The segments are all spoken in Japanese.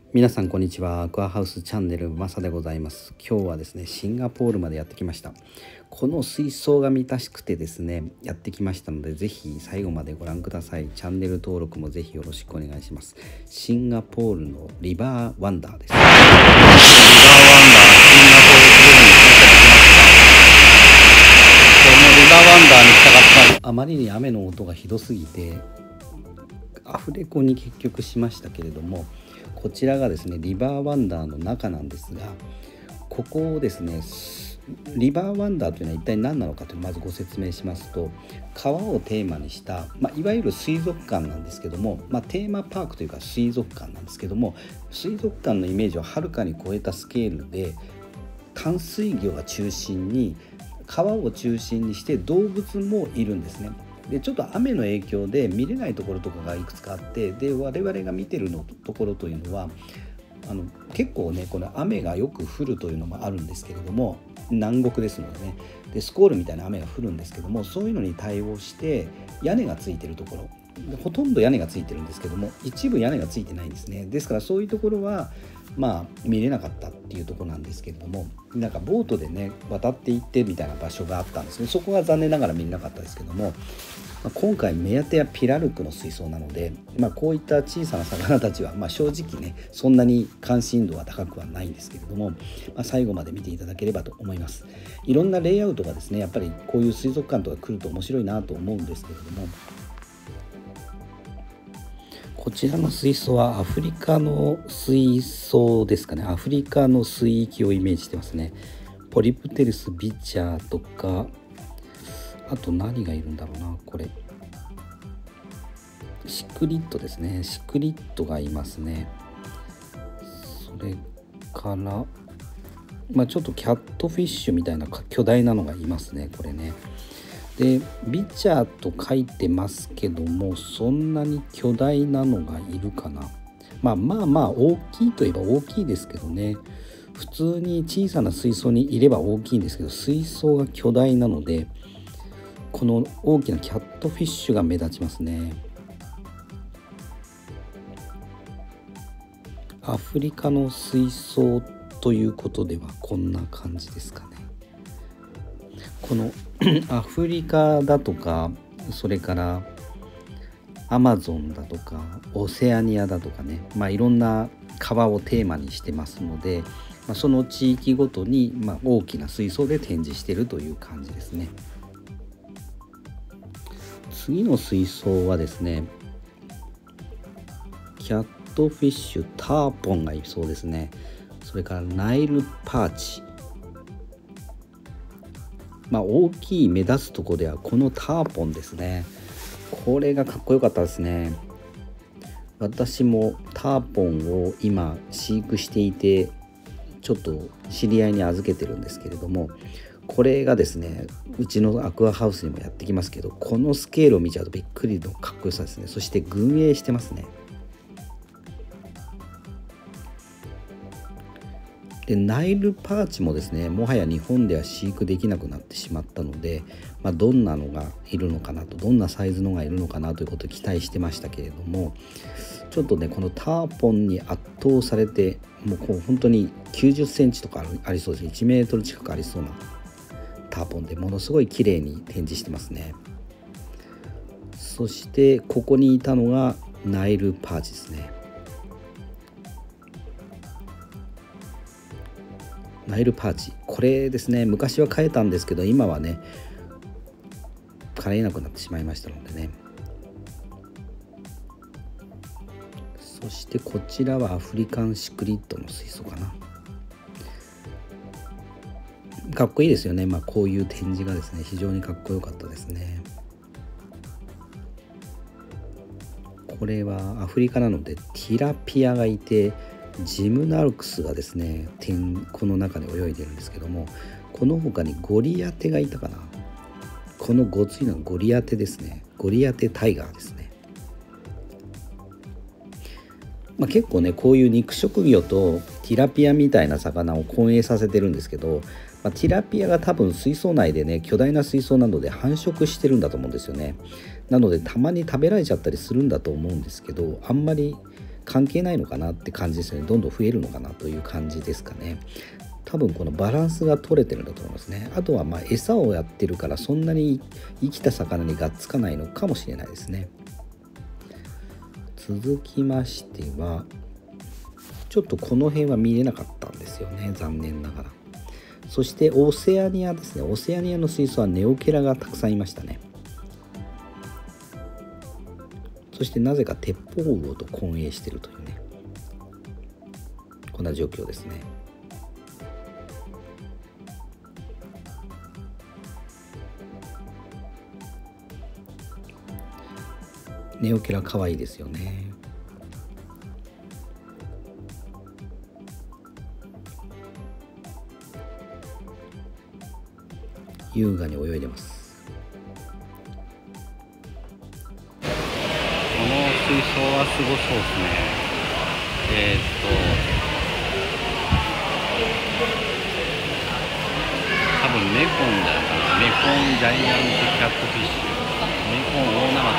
皆さんこんにちは。アクアハウスチャンネルマサでございます。今日はですねシンガポールまでやってきました。この水槽が見たしくてですねやってきましたので、ぜひ最後までご覧ください。チャンネル登録もぜひよろしくお願いします。シンガポールのリバーワンダーです。リバーワンダー、シンガポールフロアに到着しました。このリバーワンダーに来たかったあまりに雨の音がひどすぎてアフレコに結局しましたけれども、こちらがですねリバーワンダーの中なんですが、ここをですねリバーワンダーというのは一体何なのかというのをまずご説明しますと、川をテーマにした、いわゆる水族館なんですけども、テーマパークというか水族館なんですけども、水族館のイメージをはるかに超えたスケールで淡水魚が中心に川を中心にして動物もいるんですね。でちょっと雨の影響で見れないところとかがいくつかあって、で我々が見てるところというのは結構ねこの雨がよく降るというのもあるんですけれども、南国ですのでね、でスコールみたいな雨が降るんですけども、そういうのに対応して屋根がついてるところ、ほとんど屋根がついてるんですけども、一部屋根がついてないんですね。ですからそういうところは見れなかったっていうところなんですけれども、なんかボートでね渡っていってみたいな場所があったんですね。そこが残念ながら見れなかったですけども、今回目当てはピラルクの水槽なので、こういった小さな魚たちは正直ねそんなに関心度は高くはないんですけれども、最後まで見ていただければと思います。いろんなレイアウトがですねやっぱりこういう水族館とか来ると面白いなと思うんですけれども、こちらの水槽はアフリカの水槽ですかね。アフリカの水域をイメージしてますね。ポリプテルスビチャーとか、あと何がいるんだろうな、これシクリッドですね。シクリッドがいますね。それからちょっとキャットフィッシュみたいな巨大なのがいますね、これね。でビチャーと書いてますけども、そんなに巨大なのがいるかな。大きいといえば大きいですけどね、普通に小さな水槽にいれば大きいんですけど、水槽が巨大なのでこの大きなキャットフィッシュが目立ちますね。アフリカの水槽ということではこんな感じですかね。このアフリカだとか、それからアマゾンだとかオセアニアだとかね、いろんな川をテーマにしてますので、その地域ごとに大きな水槽で展示しているという感じですね。次の水槽はですねキャットフィッシュターポンがいそうですね。それからナイルパーチ、大きい目立つところではこのターポンですね。これがかっこよかったですね。私もターポンを今飼育していて、ちょっと知り合いに預けてるんですけれども、これがですねうちのアクアハウスにもやってきますけど、このスケールを見ちゃうとびっくりのかっこよさですね。そして群泳してますね。でナイルパーチもですねもはや日本では飼育できなくなってしまったので、どんなのがいるのかなと、どんなサイズのがいるのかなということを期待してましたけれども、ちょっとねこのターポンに圧倒されて、もう本当に90センチとかありそうですね。1メートル近くありそうなターポンで、ものすごい綺麗に展示してますね。そしてここにいたのがナイルパーチですね。ナイルパーチ、これですね昔は飼えたんですけど、今はね飼えなくなってしまいましたのでね。そしてこちらはアフリカンシクリッドの水槽かな。かっこいいですよね。こういう展示がですね非常にかっこよかったですね。これはアフリカなのでティラピアがいて、ジムナルクスがですねこの中で泳いでるんですけども、この他にゴリアテがいたかな。このごついのはゴリアテですね。ゴリアテタイガーですね。結構ねこういう肉食魚とティラピアみたいな魚を混泳させてるんですけど、ティラピアが多分水槽内でね巨大な水槽などで繁殖してるんだと思うんですよね。なのでたまに食べられちゃったりするんだと思うんですけど、あんまり関係ないのかなって感じですよね。どんどん増えるのかなという感じですかね。多分このバランスが取れてるんだと思いますね。あとは餌をやってるからそんなに生きた魚にがっつかないのかもしれないですね。続きましてはちょっとこの辺は見れなかったんですよね、残念ながら。そしてオセアニアですね。オセアニアの水槽はネオケラがたくさんいましたね。そしてなぜかテッポウウオと混泳しているというね、こんな状況ですね。ネオケラ可愛いですよね。優雅に泳いでます。 この水槽はすごそうですね。多分メコンだよな。メコンジャイアントキャットフィッシュ、メコン大ナマ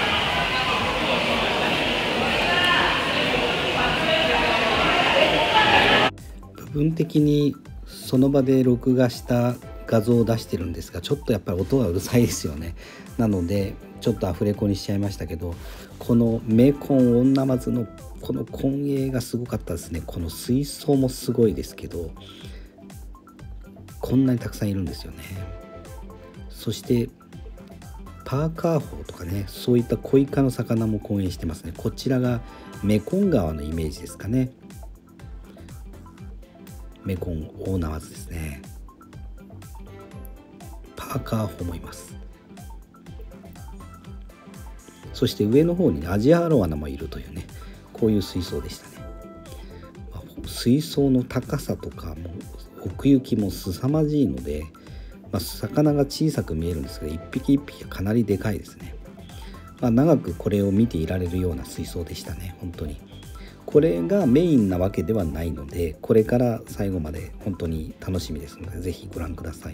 ズ。部分的にその場で録画した画像を出してるんですが、ちょっとやっぱり音がうるさいですよね。なのでちょっとアフレコにしちゃいましたけど、このメコンオオナマズのこの混泳がすごかったですね。この水槽もすごいですけど、こんなにたくさんいるんですよね。そしてパーカーホウとかね、そういったコイ科の魚も混泳してますね。こちらがメコン川のイメージですかね。メコンオオナマズですね。パーカーホウもいます。そして上の方に、ね、アジアアロワナもいるというね、こういう水槽でしたね。水槽の高さとかも奥行きも凄まじいので、魚が小さく見えるんですけど、一匹一匹がかなりでかいですね。長くこれを見ていられるような水槽でしたね。本当にこれがメインなわけではないので、これから最後まで本当に楽しみですので、ぜひご覧ください。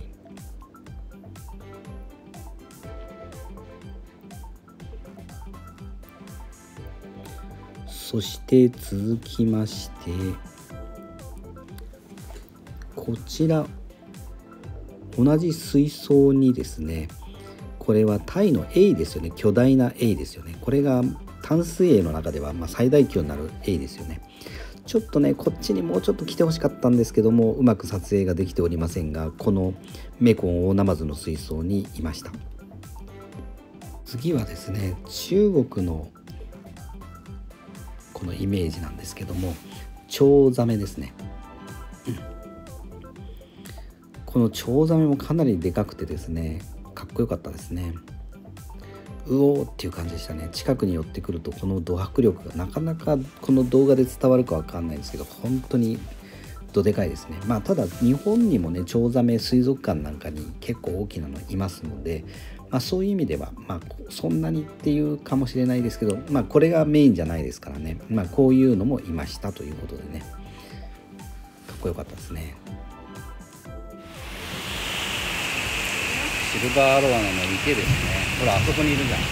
そして続きまして、こちら同じ水槽にですね、これはタイのエイですよね。巨大なエイですよね。これが淡水エイの中では最大級になるエイですよね。ちょっとね、こっちにもうちょっと来てほしかったんですけども、うまく撮影ができておりませんが、このメコンオオナマズの水槽にいました。次はですね、中国のこのイメージなんですけども、チョウザメですね。このチョウザメもかなりでかくてですね、かっこよかったですね。うおーっていう感じでしたね。近くに寄ってくるとこのド迫力がなかなかこの動画で伝わるかわかんないんですけど、本当にどでかいですね。ただ日本にもね、チョウザメ水族館なんかに結構大きなのいますので、そういう意味ではそんなにっていうかもしれないですけど、これがメインじゃないですからね。こういうのもいましたということでね、かっこよかったですね。 シルバーアロワナの池ですね。ほら、あそこにいるじゃん。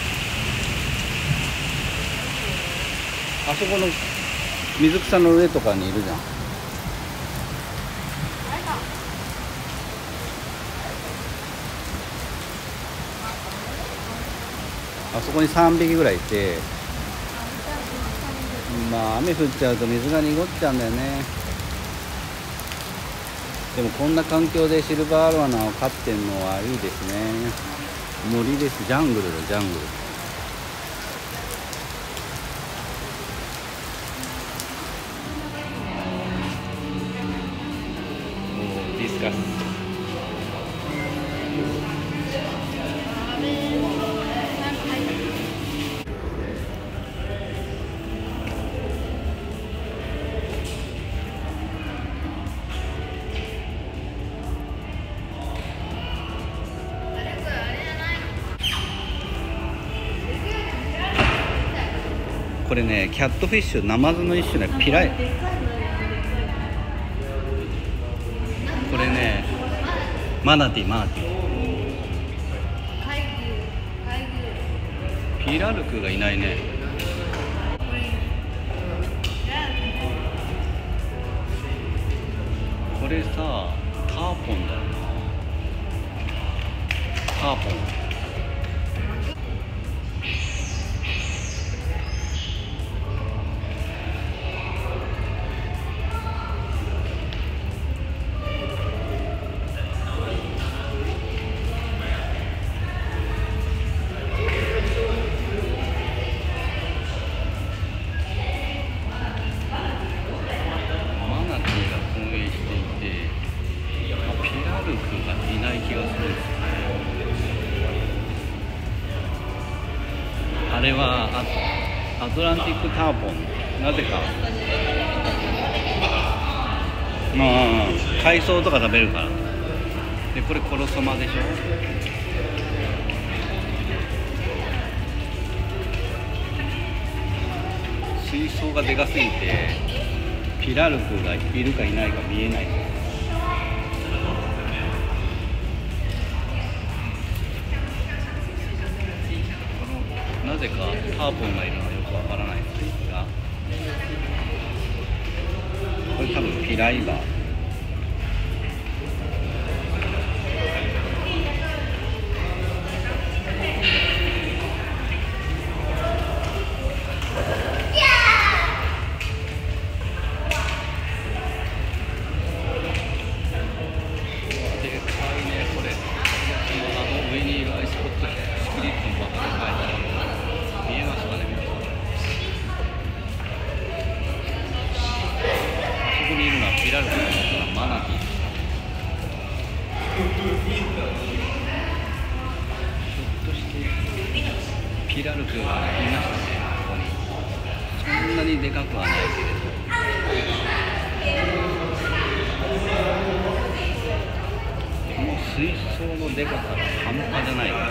あそこの水草の上とかにいるじゃん。あそこに3匹ぐらいいて、雨降っちゃうと水が濁っちゃうんだよね。でもこんな環境でシルバーアロワナを飼ってるのはいいですね。森です。ジャングルだ、ジャングル。ディスカス。これね、キャットフィッシュ、ナマズの一種ね、ピライ。これね、マナティ、マナティ。ピラルクがいないね。 これさ、ターポンだよな。ターポン。あれはアトランティックターポン、なぜか海藻とか食べるからで、これコロソマでしょ。水槽がでかすぎてピラルクがいるかいないか見えない。なぜかターポンがいるのはよくわからないのですが、これ多分ピライバー。でかいねこれ。上にいるアイスポットスピリッツのバカでかい。見えますかね、皆さん。あそこにいるのはピラルクのマナティー。ひょっとしてピラルクがいましたね、ここに。そんなにでかくはないけれど。この水槽のでかさが半端じゃないから。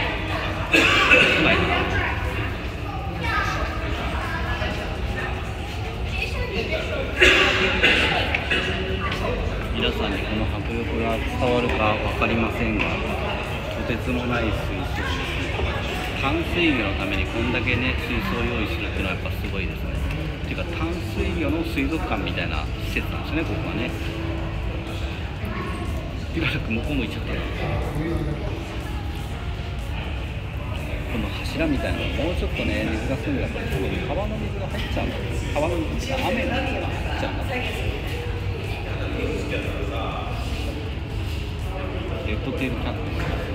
皆さんにこの迫力が伝わるか分かりませんが、とてつもない水槽ですね。淡水魚のためにこんだけね水槽を用意するっていうのはやっぱすごいですね。っていうか淡水魚の水族館みたいな施設なんですね、ここはね。ピラルク向こう向いちゃったな。この柱みたいなのもうちょっとね水が澄んだら多分川の水が入っちゃうんだ。川の水が雨の水が入っちゃうんだ。レッドテールキャット。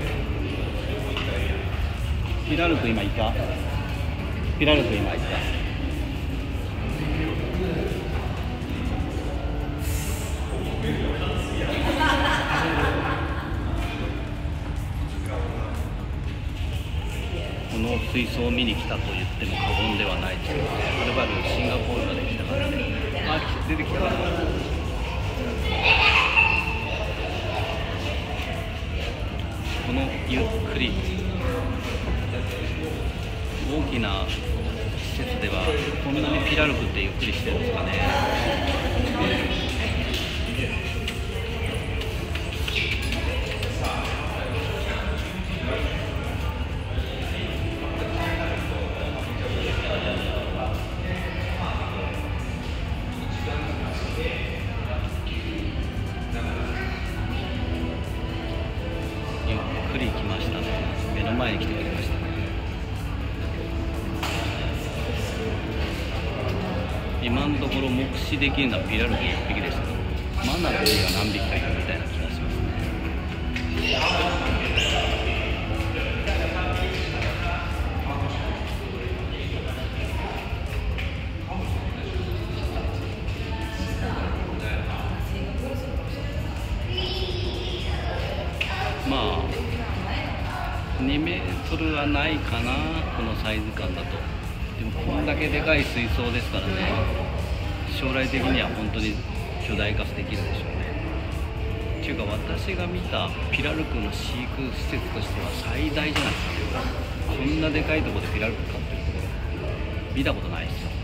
ピラルク今いた。ピラルク今いた。この水槽を見に来たと言っても過言ではないですよね。はるばるシンガポールまで来たからね。あ、出てきた。このゆっくり大きな施設ではこんなにピラルクってゆっくりしてるんですかね。ゆっくり来ましたね。目の前に来てくれましたね。今のところ目視できるのはピラルク1匹ですけど、マナティーが何匹かいるみたいな気がしますね。まあ2メートルはないかな、このサイズ感だと。でもこんだけでかい水槽ですからね、将来的には本当に巨大化できるでしょうね。っていうか私が見たピラルクの飼育施設としては最大じゃないですかね。こんなでかいところでピラルク飼ってるところ見たことないですよ。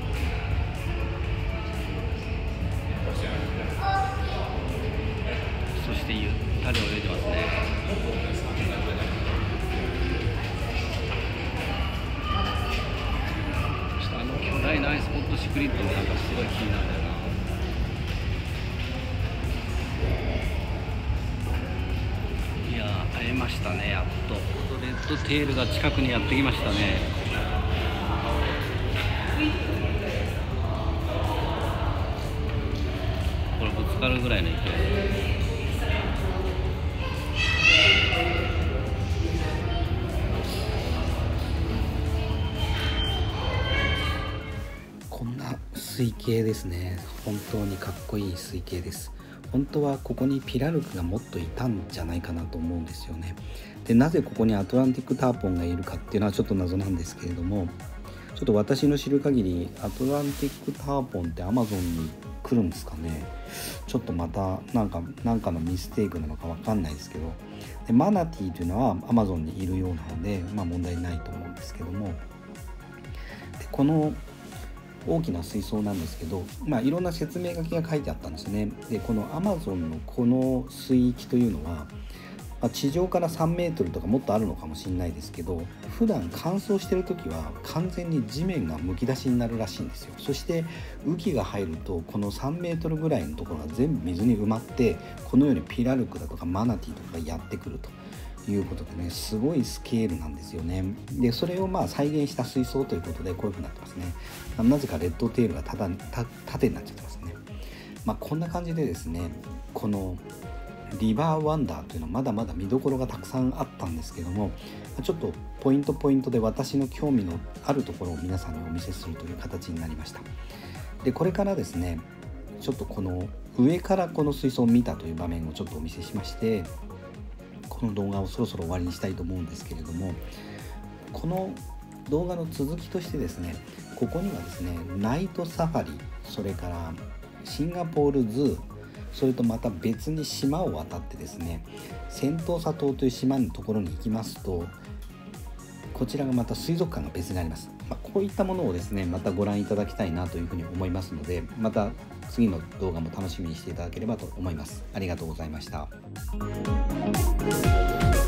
そしてゆったり泳いでますね。巨大なアイスポットシクリットもなんかすごい気になるんだよな。 したね。やっとレッドテールが近くにやってきましたね。これぶつかるぐらいの勢い。 こんな水系ですね。本当にかっこいい水系です。本当はここにピラルクがもっといたんじゃないかなと思うんですよね。で、なぜここにアトランティックターポンがいるかっていうのはちょっと謎なんですけれども、ちょっと私の知る限りアトランティックターポンってアマゾンに来るんですかね。ちょっとまたなんかのミステイクなのかわかんないですけど、でマナティーというのはアマゾンにいるようなので、問題ないと思うんですけども、でこの大きな水槽なんですけど、いろんな説明書きが書いてあったんですね。でこのアマゾンのこの水域というのは、地上から3メートルとかもっとあるのかもしれないですけど、普段乾燥してる時は完全に地面がむき出しになるらしいんですよ。そして雨季が入るとこの3メートルぐらいのところが全部水に埋まって、このようにピラルクだとかマナティーとかがやってくるということでね、すごいスケールなんですよね。でそれを再現した水槽ということでこういう風になってますね。なぜかレッドテールが縦になっちゃってますね。こんな感じでですね、このリバーワンダーというのはまだまだ見どころがたくさんあったんですけども、ちょっとポイントで私の興味のあるところを皆さんにお見せするという形になりました。でこれからですね、ちょっとこの上からこの水槽を見たという場面をちょっとお見せしまして、この動画をそろそろ終わりにしたいと思うんですけれども、この動画の続きとしてですね、ここにはですねナイトサファリ、それからシンガポールズー、それとまた別に島を渡ってですね、セントーサ島という島のところに行きますと、こちらがまた水族館が別にあります。こういったものをですねまたご覧いただきたいなというふうに思いますので、また次の動画も楽しみにしていただければと思います。ありがとうございました。